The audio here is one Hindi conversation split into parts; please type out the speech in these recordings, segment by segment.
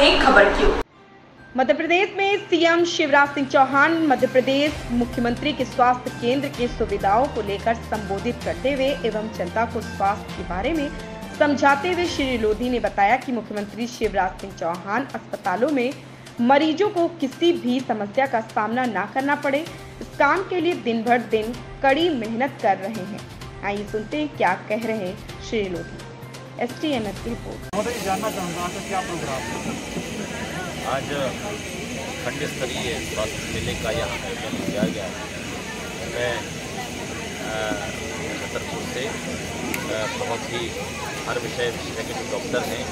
रहे खबर की ओर। मध्य प्रदेश में सीएम शिवराज सिंह चौहान मध्य प्रदेश मुख्यमंत्री के स्वास्थ्य केंद्र की सुविधाओं को लेकर संबोधित करते हुए एवं जनता को स्वास्थ्य के बारे में समझाते हुए श्री लोधी ने बताया कि मुख्यमंत्री शिवराज सिंह चौहान अस्पतालों में मरीजों को किसी भी समस्या का सामना न करना पड़े, इस काम के लिए दिन भर दिन कड़ी मेहनत कर रहे हैं। आइए सुनते हैं क्या कह रहे हैं श्री लोधी। STNS की रिपोर्ट। जानना चाहूँगा तो क्या प्रोग्राम आज खंड स्तरीय स्वास्थ्य मेले का यहाँ आयोजन किया गया है। मैं छतरपुर से बहुत ही हर विषय के जो डॉक्टर हैं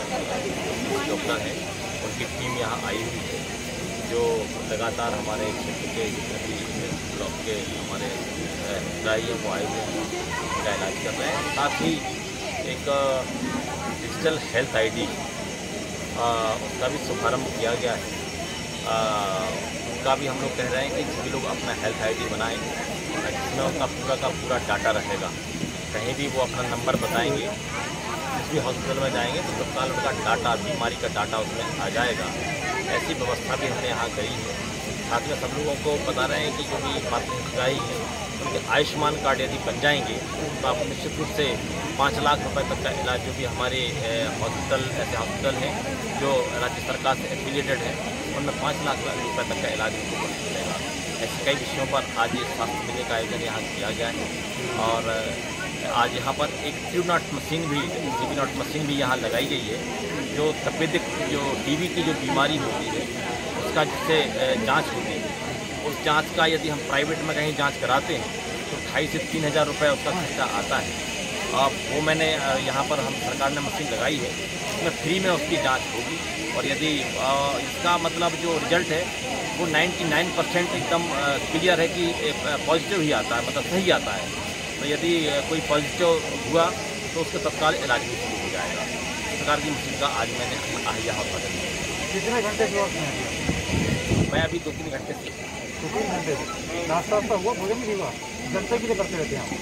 उनकी टीम यहाँ आई हुई है, जो लगातार हमारे क्षेत्र के जितने भी ब्लॉक के हमारे हितग्राही हैं वो आए हुए हैं, उनका इलाज कर रहे हैं। साथ ही एक डिजिटल हेल्थ ID उसका भी शुभारम्भ किया गया है। उनका भी हम लोग कह रहे हैं कि सभी लोग अपना हेल्थ ID बनाएं, जिसमें उनका पूरा का पूरा डाटा रहेगा। कहीं भी वो अपना नंबर बताएंगे, जिस भी हॉस्पिटल में जाएंगे तो तत्काल उनका डाटा, बीमारी का डाटा उसमें आ जाएगा। ऐसी व्यवस्था भी हमने यहाँ करी है। साथ में सब लोगों को बता रहे हैं कि जो भी मातृ हितग्राही हैं उनके आयुष्मान कार्ड यदि बन जाएंगे तो आप निश्चित रूप से 5 लाख रुपए तक का इलाज, जो भी हमारे हॉस्पिटल ऐसे हॉस्पिटल हैं जो राज्य सरकार से एफिलिएटेड हैं, उनमें 5 लाख रुपए तक का इलाज उनको बन मिलेगा। ऐसे कई विषयों पर आज ये स्वास्थ्य मेले का आयोजन यहाँ किया गया है। और आज यहाँ पर एक TB नॉट मशीन भी यहाँ लगाई गई है, जो तपेदिक जो TB की जो बीमारी होती है उसका जिससे जाँच होती है, उस जांच का यदि हम प्राइवेट में कहीं जांच कराते हैं तो 2,500 से 3,000 रुपये उसका खर्चा आता है। अब वो मैंने यहाँ पर हम सरकार ने मशीन लगाई है, उसमें फ्री में उसकी जांच होगी। और यदि इसका मतलब जो रिजल्ट है वो 99% एकदम क्लियर है कि पॉजिटिव ही आता है, मतलब सही आता है। तो यदि कोई पॉजिटिव हुआ तो उसका तत्काल इलाज भी शुरू हो जाएगा। इस प्रकार की मशीन का आज मैंने यहाँ उत्पादन किया। कितने घंटे से वक्त मैं अभी 2-3 घंटे से 2-3 घंटे से नाश्ता हुआ, भोजन भी हुआ, जनता के लिए करते रहते हैं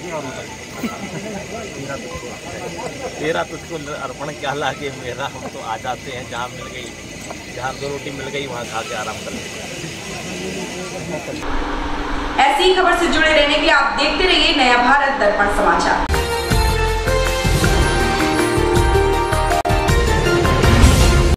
तेरा तुझको अर्पण क्या लागे मेरा, हम तो आ जाते हैं जहाँ मिल गई, जहाँ 2 रोटी मिल गई वहाँ खा के आराम कर लेते। ऐसी खबर से जुड़े रहने के लिए आप देखते रहिए नया भारत दर्पण समाचार।